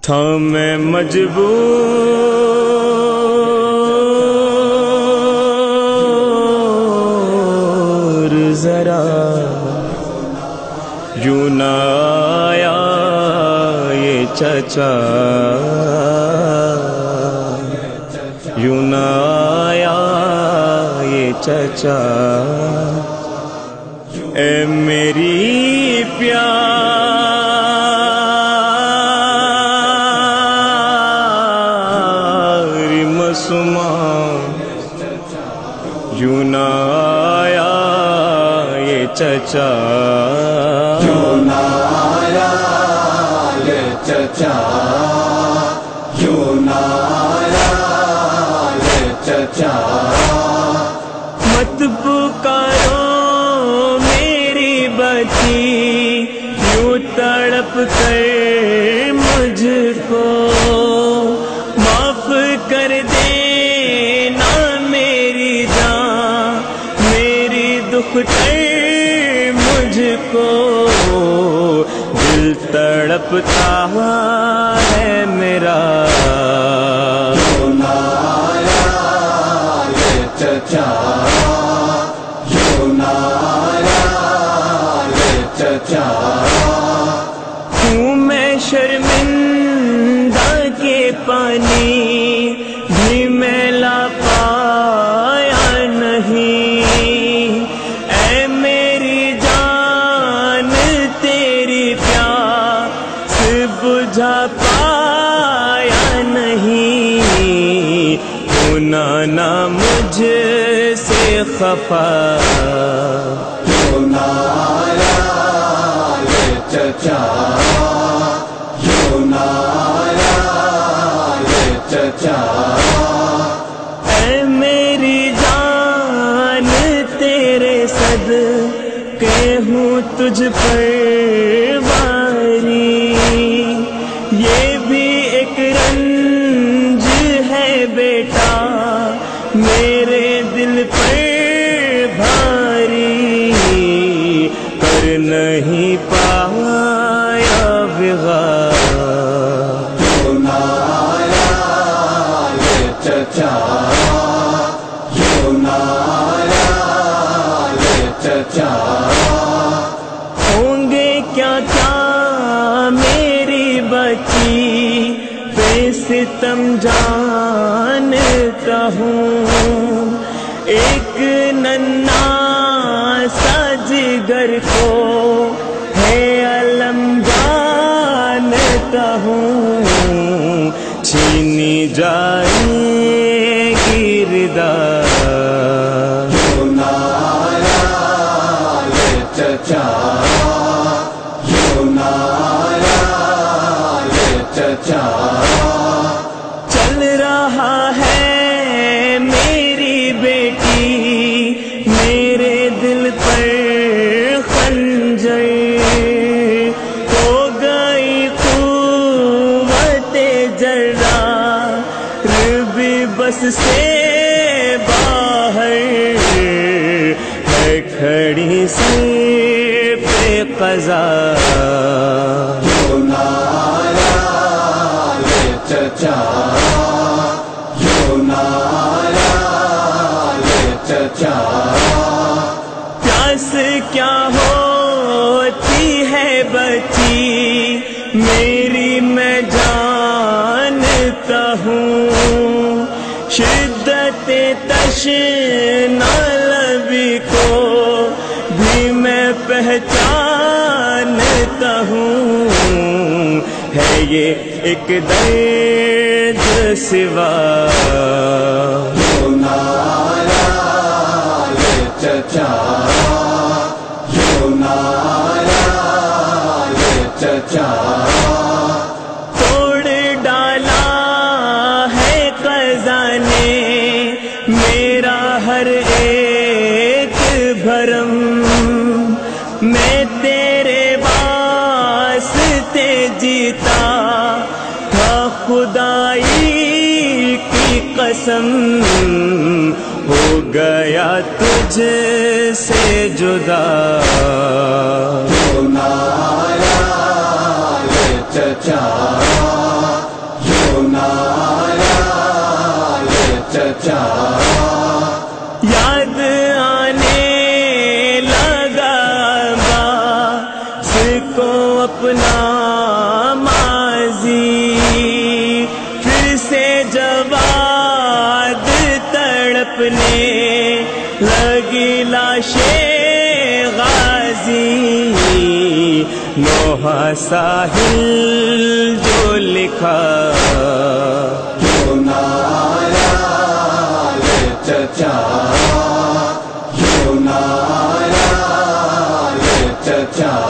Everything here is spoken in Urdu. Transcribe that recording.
تھا میں مجبور ذرا یوں نہ آیا یہ چچا، یوں نہ آیا یہ چچا، اے میری پیاری معصوماں، یوں نہ آیا یہ چچا، یوں نہ آیا یہ چچا، یوں نہ آیا یہ چچا، مت پکارو میری بچی یوں تڑپ کر مجھ کو، معاف کر دینا میری جان، میری دکھ کر مجھ کو، دل تڑپتا ہے میرا، یوں نہ آیا یہ چچا، یوں نہ آیا یہ چچا، ہوں میں شرمندہ کے پانی بھی میں لا پایا نہیں، اے میری جان تیری پیاس بجھا پایا نہیں، ہونا نہ مجھ سے خفا، یوں نہ آیا یہ چچا، یوں نہ آیا یہ چچا، اے میری جان تیرے صدقے ہوں تجھ پر واری، یہ بھی ایک رنج ہے بیٹا میرے دل پر بھاری، کر نہیں پایا بغیر، یوں نہ آیا یہ چچا، یوں نہ آیا یہ چچا، ہوں گے کیا کیا میری بچی پہ ستم جانتا ہوں، ایک ننھا سا جگر کو ہے علم جانتا ہوں، چھینی جائے گی ردا، یوں نہ آیا یہ چچا، یوں نہ آیا یہ چچا، چل رہا ہے میری بیٹی میرے دل پر خنجر، ہو گئی قوت جرار بھی بس سے باہر، ہے کھڑی سر پہ قضا، یوں نہ آیا یہ چچا، یوں نہ آیا یہ چچا، پیاس کیا ہوتی ہے بچی میری میں جانتا ہوں، شدت تشنا لبی کو بھی میں پہچانتا ہوں، ہے یہ ایک درد سوا، یوں نہ آیا یہ چچا، یوں نہ آیا یہ چچا، توڑ ڈالا ہے قضا نے میرا ہر ایک بھرم، میں تیرے واسطے جیتا تھا خدائی کی قسم، ہو گیا تجھ سے جدا، یوں نہ آیا یہ چچا، چچا یاد آنے لگا باس کو اپنا ماضی، پھر سے جواد تڑپنے لگی لاشیں غازی، نوحہ ساحل جو لکھا جو نایا لے چچا، جو نایا لے چچا